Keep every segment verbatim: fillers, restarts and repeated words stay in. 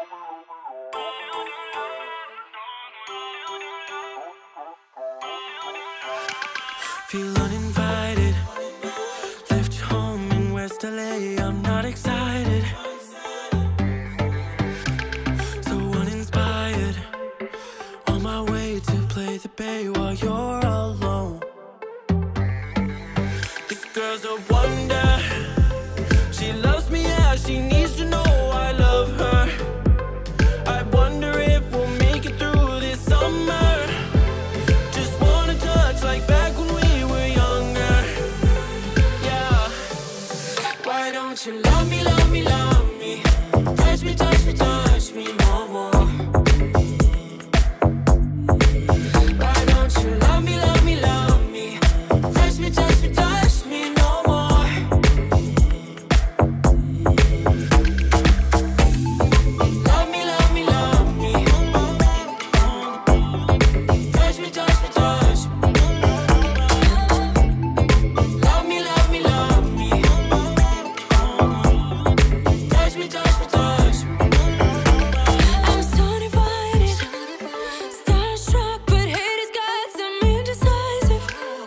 Feel uninvited. Left your home in West L A. I'm not excited. So uninspired. On my way to play the bay while you're alone. This girl's a wonder. She loves me, yeah, she needs to know I love her. I wonder if we'll make it through this summer. Just wanna touch like back when we were younger. Yeah. Why don't you love me, love me, love me? Touch me, touch me, touch me no more. Why don't you love me, love me, love me? Touch me, touch me, touch me no more. Love me, love me, love me. Touch me, touch me, touch me. Love me, love me, love me. Touch me, touch me, touch me. I'm so divided, starstruck, but hate has got some indecisive.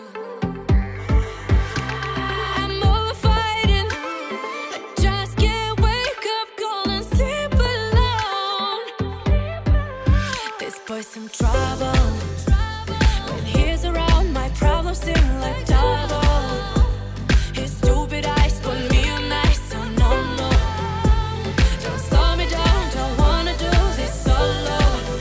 I'm over fighting, I just can't wake up cold and sleep alone. This boy's some trouble. When he's around, my problems seem like double. His stupid eyes put me on ice, so no, no. Don't slow me down, don't wanna do this solo.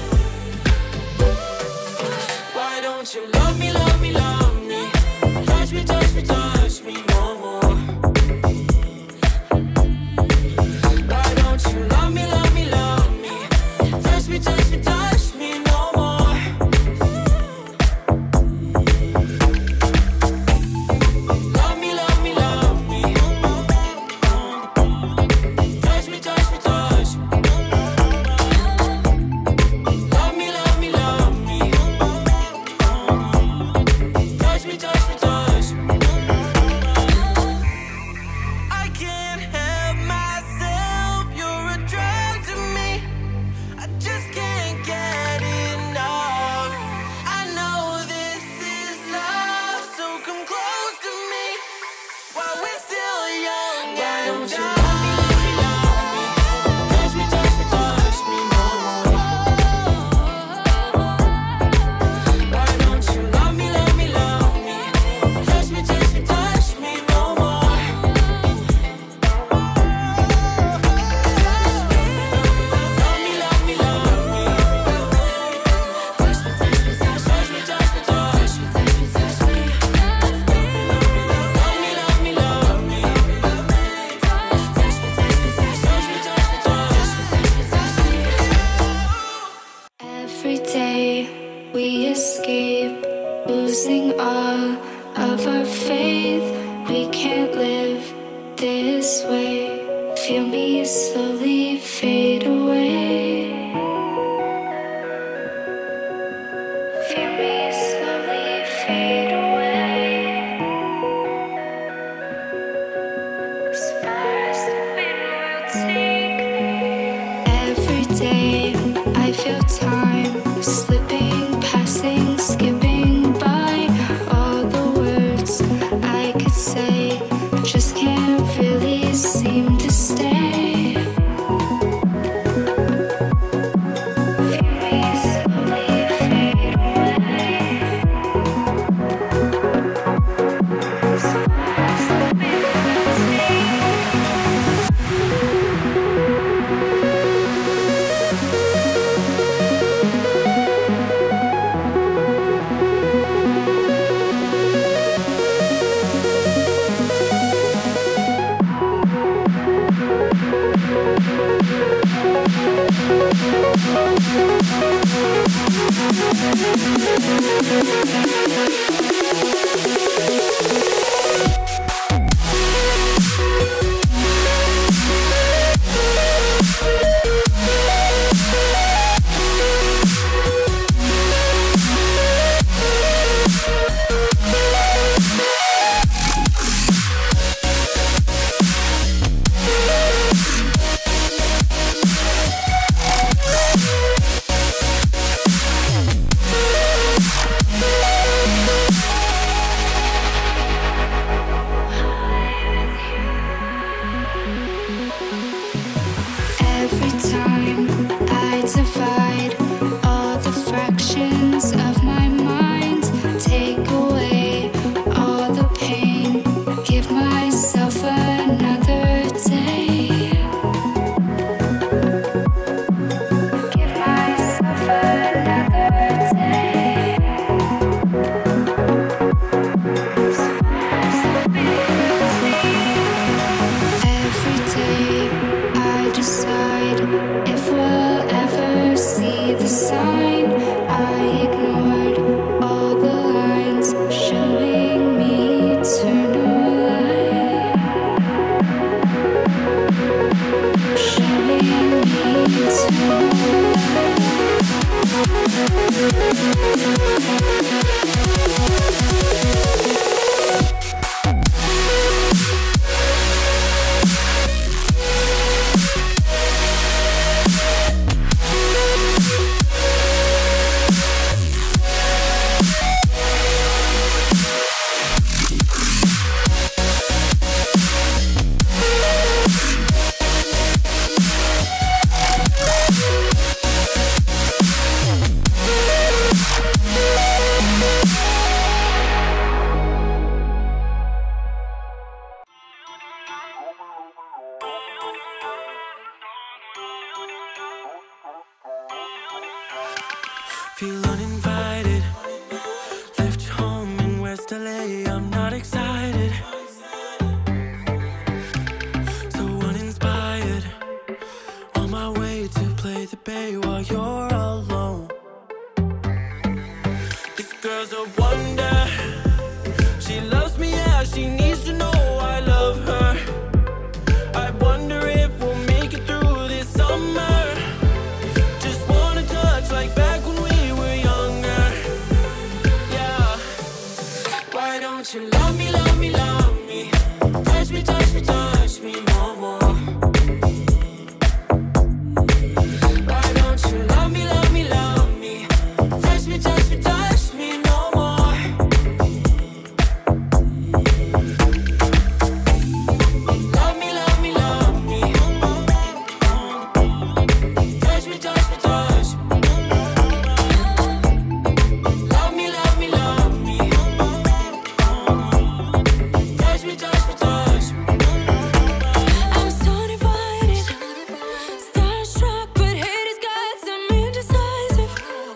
Why don't you love me, love me, love me? Touch me, touch me, touch me no more. Why don't you love me, love me, love me? Touch me, touch me, touch me no more. Love me, love me, love me. Touch me, touch me, touch me. Love me, love me, love me. Touch me, touch me, touch me. I can't help myself, you're a drug to me. I just can't get enough. I know this is love, so come close to me while we're still young. Why don't you love me, love me, love me? Touch me, touch me, touch me no more. Why don't you love me, love me, love me? Touch me, touch me, touch me no more. Love me, love me, love me. Touch me, touch me, touch me, touch me, touch me, touch me, touch me. Love me, love me, love me. Touch me, touch me, touch me, touch me, touch me, touch me, touch me. Every day we escape, losing all of our faith. We can't live this way. Feel me slowly fade away. Feel me slowly fade away. As far as the wind will take me. Every day I feel time slipping, passing, skipping by. All the words I time I divide all the fractions of my mind, take away all the pain, give myself another day. Give myself another day. Every day I decide if we'll ever see the sign. I ignored all the lines showing me eternal light, showing me eternal Feel uninvited. Left home in West L A. I'm not excited. So uninspired. On my way to play the bay while you're alone. This girl's a wonder. She loves me, yeah. She needs to know I love her. I wonder if we'll make it through this summer. Just wanna touch like back when we you love me, love me, love me. Touch me, touch me, touch me no more. Why don't you love me, love me, love me. Touch me, touch me, touch me no more. Love me, love me, love me. Touch me, touch me, touch me. Love me, love me, love me. Touch me, touch me, touch me. I'm so divided, starstruck, but hate has got some indecisive.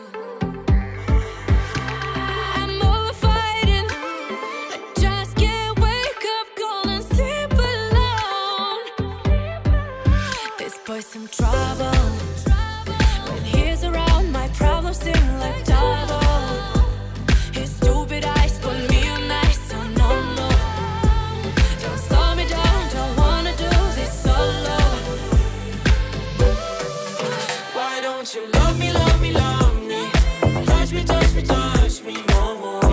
I'm over fighting, I just can't wake up, cold and sleep alone. This boy's some trouble. When he's around, my problems seem like double. His stupid eyes put me on ice, so no, no. Don't slow me down, don't wanna do this solo. Why don't you love me, love me, love me. Touch me, touch me, touch me no more.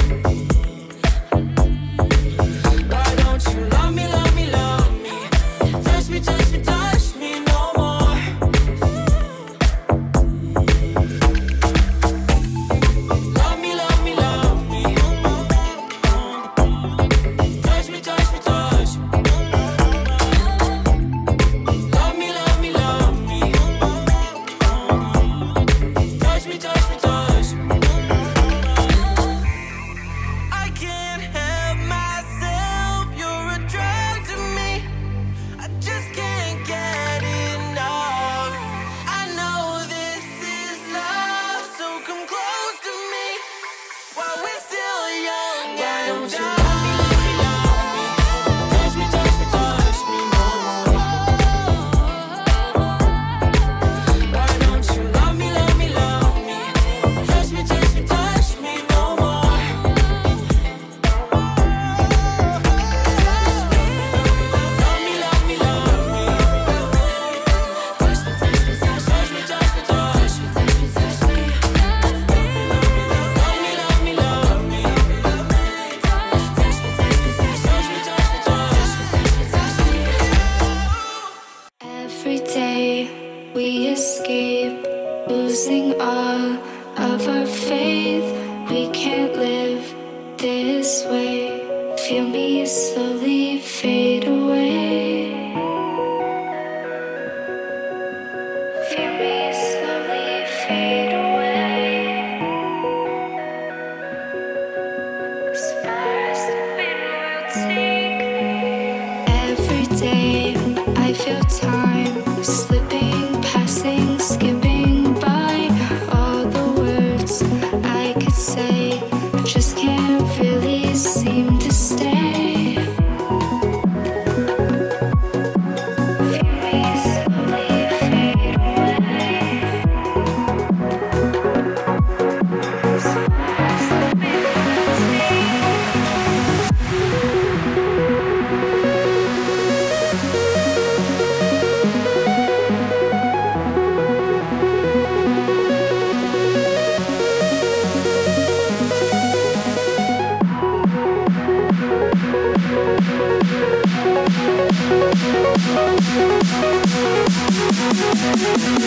Why don't you love me, love me, love me. Touch me, touch me, touch me no more. Love me, love me, love me. Touch me, touch me, touch me. Love me, love me, love me. Touch me, touch me, touch me. I can't help myself, you're a drug to me. I just can't get enough. I know this is love, so come close to me while we're still young. Why don't you love me, love me, love me. Touch me, touch me, touch me no more. Why don't you love me, love me, love me. Touch me, touch me, touch me no more. Love me, love me, love me. Touch me, touch me, touch me, touch me, touch me, touch me, touch me. Love me, love me, love me. Touch me, touch me, touch me, touch me, touch me, touch me. Every day we escape, losing all of our faith. We can't live this way. Feel me slowly fade away.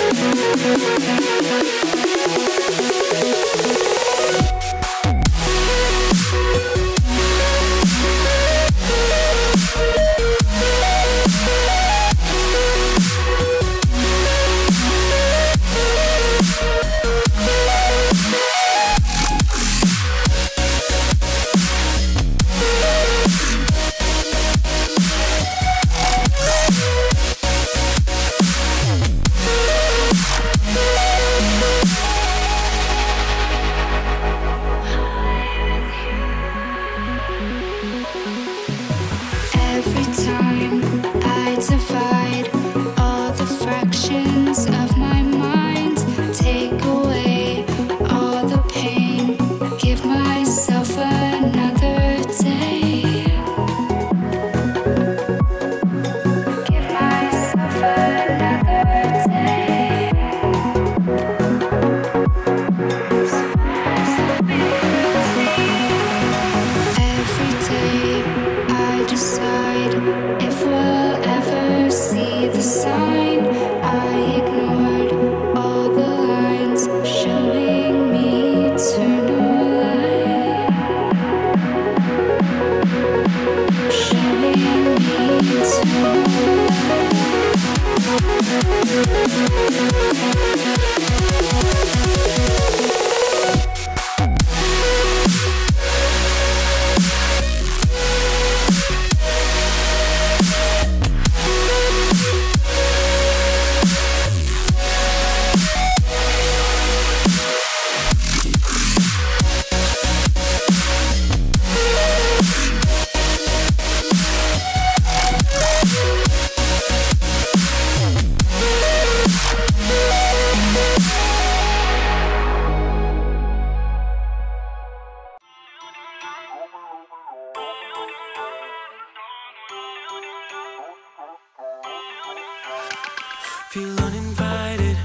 Feel uninvited.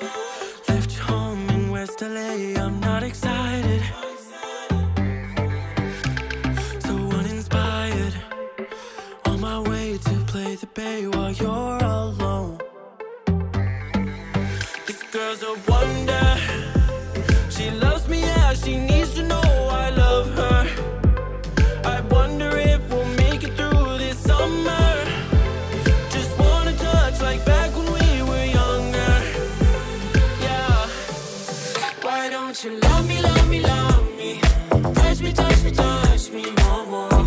Left you home in West L A. I'm not excited. So uninspired. On my way to play the bay while you're alone. This girl's a wonder. She loves me, yeah, she needs to know I love her. I wonder if we'll make it through this summer. Just wanna touch like back when we were younger. Yeah. Why don't you love me, love me, love me? Touch me, touch me, touch me no more.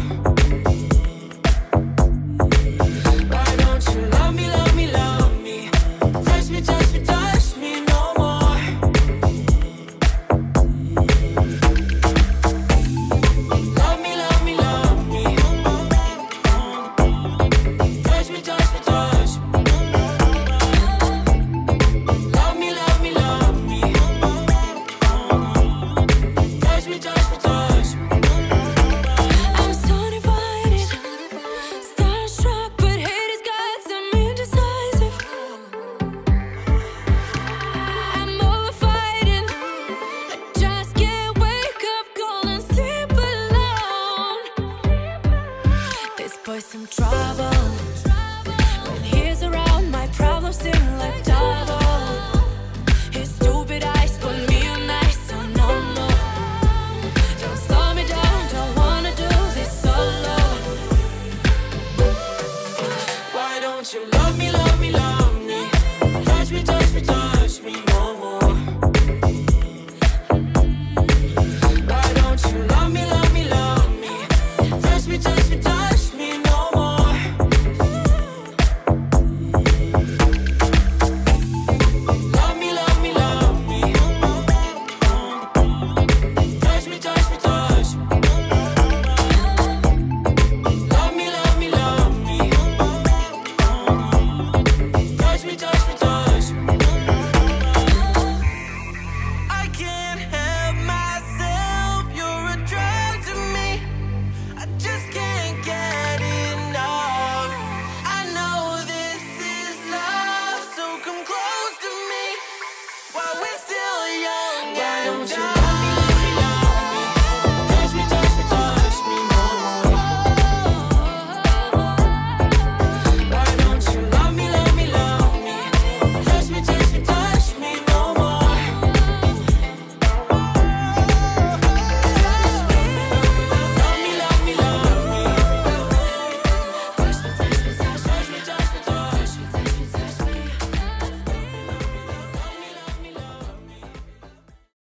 Why don't you love me, love me, love me? Touch me, touch me, touch me no more. Love me, love me, love me. Touch me, touch me, touch me. Love me, love me, love me. Touch me, touch me, touch me. I'm so divided, starstruck, but hate has got some indecisive. I'm over fighting, I just can't wake up, cold and sleep alone. This boy's some trouble.